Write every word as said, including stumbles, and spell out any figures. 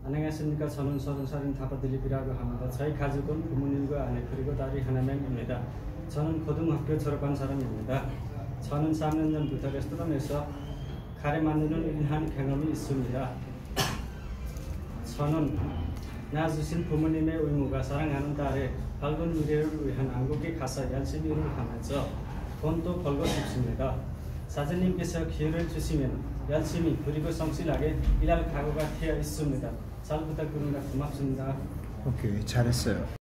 안녕하십니까. 저는 서른 살인 다바들립이라고 합니다. 저희 가족은 부모님과 아내 그리고 딸이 하나명입니다. 저는 고등학교 졸업한 사람입니다. 저는 삼 년 전부터 레스토랑에서 카레 만드는 일을 한 경험이 있습니다. 저는 낳아주신 부모님의 의무가 사랑하는 딸의 밝은 미래를 위한 한국에 가서 열심히 일을 하면서 돈도 벌고 싶습니다. 사장님께서 기회를 주시면 열심히 그리고 성실하게 일할 각오가 되어 있습니다. 잘 부탁드립니다. 고맙습니다. 오케이, 잘했어요.